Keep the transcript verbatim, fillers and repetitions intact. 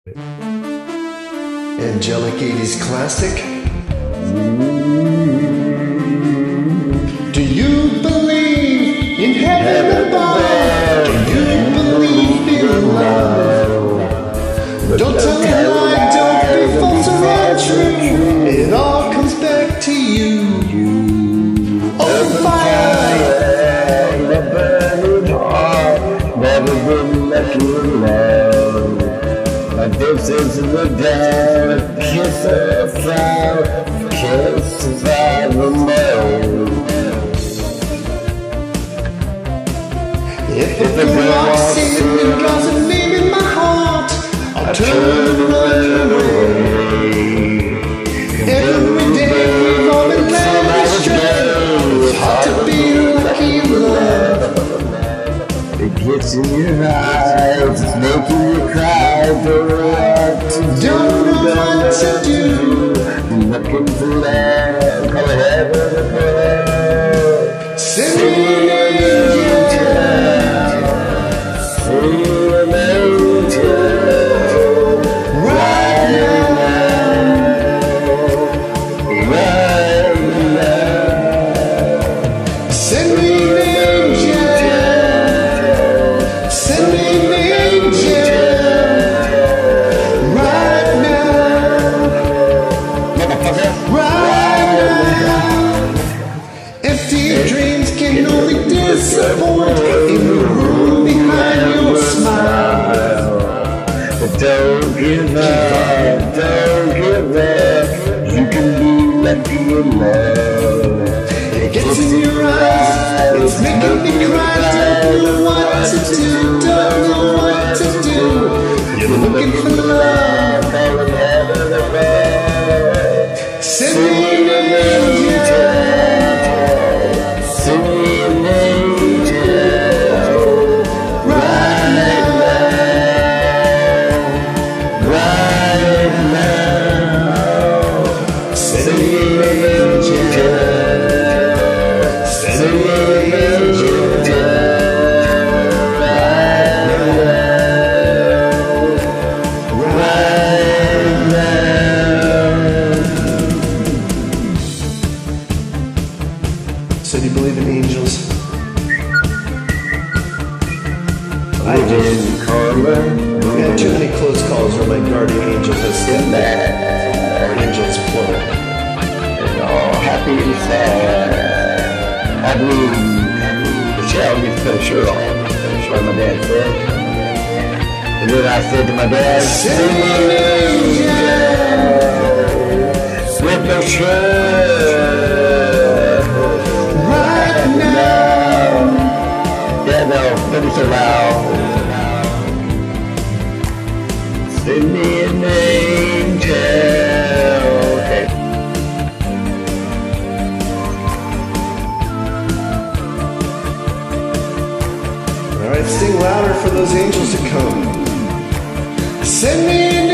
Angelic eighties classic. Do you believe in heaven above? Do you believe in love? Don't tell me lie, don't be false or untrue. It all comes back to you. Open fire. The burning heart, never been lucky in love. But this is the day, kiss or fire, can't survive alone. If the girl walks in and draws a name in my heart, I'll turn and run away. Every day we've all been led astray. It's hard to be lucky in love. It gets in your eyes, it's making you cry. Don't know what to do, Don't know what to do. looking for love, call heaven above. Send me an angel. See an angel Right now. right now. Send me an angel. Send me an angel. Right now. Right now. Empty dreams can only disappoint in the room behind your smile. But don't give up, don't give up. You can be lucky in love. It gets in your eyes, it's making me cry. Don't know what to do, don't know what to do. You're looking for love. Calling heaven above. Send me an angel. Send me an angel. Right now. Right now. Send me an angel. Send me an angel. So do you believe in angels? I do. We had too many close calls where my guardian angel has said that. Angels plural. Oh, happy and sad. I mean, Michelle gets put a shirt on. That's what my dad said. And then I said to my dad, Send me an angel. with no shirt. Right now. Yeah, no, finish it loud. Send me an angel. Okay. All right, sing louder for those angels to come. Send me an